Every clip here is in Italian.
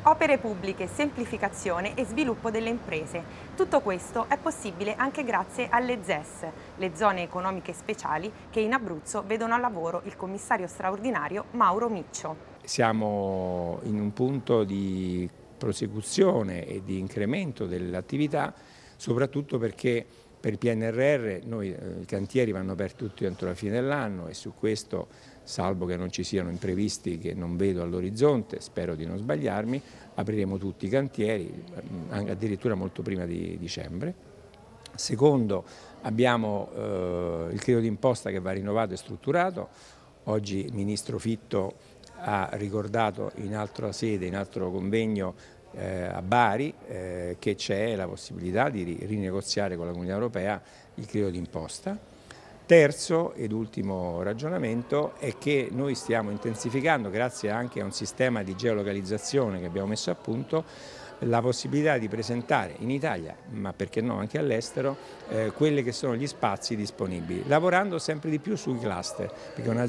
Opere pubbliche, semplificazione e sviluppo delle imprese. Tutto questo è possibile anche grazie alle ZES, le zone economiche speciali, che in Abruzzo vedono al lavoro il commissario straordinario Mauro Miccio. Siamo in un punto di prosecuzione e di incremento dell'attività, soprattutto perché per il PNRR i cantieri vanno aperti tutti entro la fine dell'anno e su questo, salvo che non ci siano imprevisti che non vedo all'orizzonte, spero di non sbagliarmi, apriremo tutti i cantieri, addirittura molto prima di dicembre. Secondo, abbiamo il credito d'imposta che va rinnovato e strutturato. Oggi il Ministro Fitto ha ricordato in altra sede, in altro convegno a Bari, che c'è la possibilità di rinegoziare con la Comunità Europea il credito d'imposta. Terzo ed ultimo ragionamento è che noi stiamo intensificando, grazie anche a un sistema di geolocalizzazione che abbiamo messo a punto, la possibilità di presentare in Italia, ma perché no anche all'estero, quelli che sono gli spazi disponibili, lavorando sempre di più sui cluster, perché una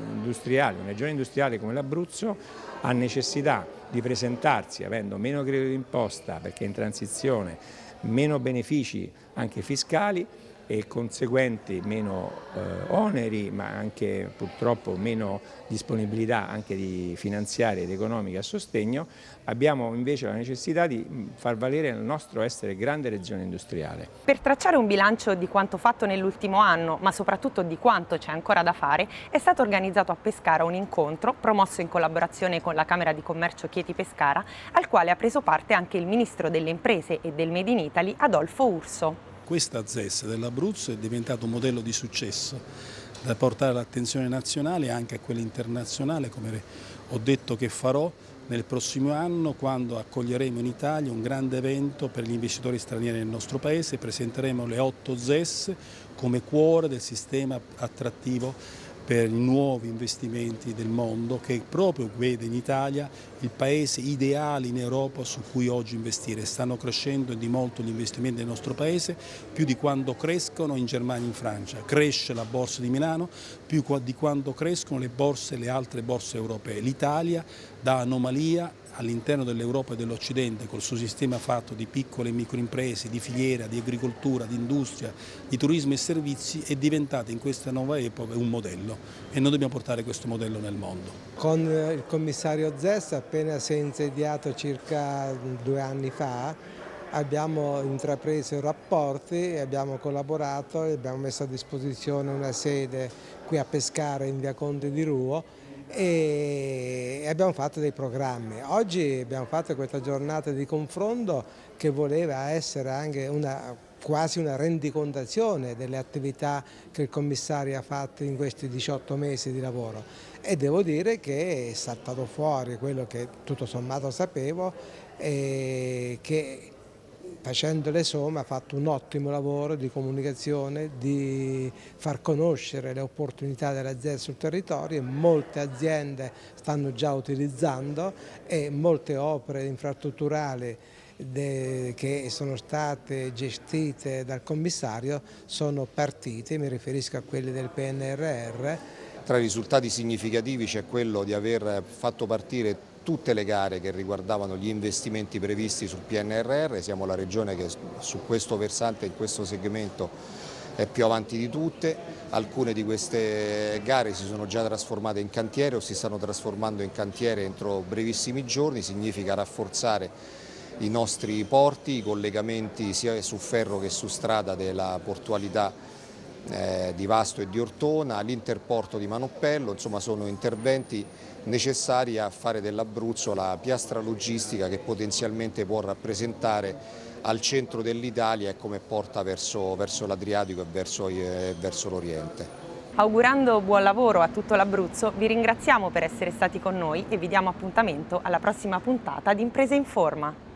regione industriale come l'Abruzzo ha necessità di presentarsi avendo meno credito d'imposta, perché in transizione, meno benefici anche fiscali e conseguenti meno oneri, ma anche purtroppo meno disponibilità anche di finanziaria ed economica a sostegno. Abbiamo invece la necessità di far valere il nostro essere grande regione industriale. Per tracciare un bilancio di quanto fatto nell'ultimo anno, ma soprattutto di quanto c'è ancora da fare, è stato organizzato a Pescara un incontro promosso in collaborazione con la Camera di Commercio Chieti Pescara, al quale ha preso parte anche il Ministro delle Imprese e del Made in Italy Adolfo Urso. Questa ZES dell'Abruzzo è diventato un modello di successo da portare all'attenzione nazionale e anche a quella internazionale, come ho detto che farò nel prossimo anno quando accoglieremo in Italia un grande evento per gli investitori stranieri nel nostro Paese. Presenteremo le 8 ZES come cuore del sistema attrattivo per i nuovi investimenti del mondo, che proprio vede in Italia il paese ideale in Europa su cui oggi investire. Stanno crescendo di molto gli investimenti nel nostro paese, più di quanto crescono in Germania e in Francia. Cresce la borsa di Milano più di quanto crescono le altre borse europee. L'Italia, da anomalia all'interno dell'Europa e dell'Occidente, col suo sistema fatto di piccole e microimprese, di filiera, di agricoltura, di industria, di turismo e servizi, è diventata in questa nuova epoca un modello e noi dobbiamo portare questo modello nel mondo. Con il commissario ZES, appena si è insediato circa 2 anni fa, abbiamo intrapreso rapporti, abbiamo collaborato e abbiamo messo a disposizione una sede qui a Pescara in via Conte di Ruo e abbiamo fatto dei programmi. Oggi abbiamo fatto questa giornata di confronto che voleva essere anche quasi una rendicontazione delle attività che il commissario ha fatto in questi 18 mesi di lavoro e devo dire che è saltato fuori quello che tutto sommato sapevo e che facendo le somme ha fatto un ottimo lavoro di comunicazione, di far conoscere le opportunità della ZES sul territorio. Molte aziende stanno già utilizzando e molte opere infrastrutturali che sono state gestite dal commissario sono partite, mi riferisco a quelle del PNRR. Tra i risultati significativi c'è quello di aver fatto partire tutte le gare che riguardavano gli investimenti previsti sul PNRR, siamo la regione che su questo versante, in questo segmento, è più avanti di tutte. Alcune di queste gare si sono già trasformate in cantiere o si stanno trasformando in cantiere entro brevissimi giorni, significa rafforzare i nostri porti, i collegamenti sia su ferro che su strada della portualità di Vasto e di Ortona, l'interporto di Manoppello, insomma sono interventi necessari a fare dell'Abruzzo la piastra logistica che potenzialmente può rappresentare al centro dell'Italia e come porta verso l'Adriatico e verso l'Oriente. Augurando buon lavoro a tutto l'Abruzzo, vi ringraziamo per essere stati con noi e vi diamo appuntamento alla prossima puntata di Imprese in Forma.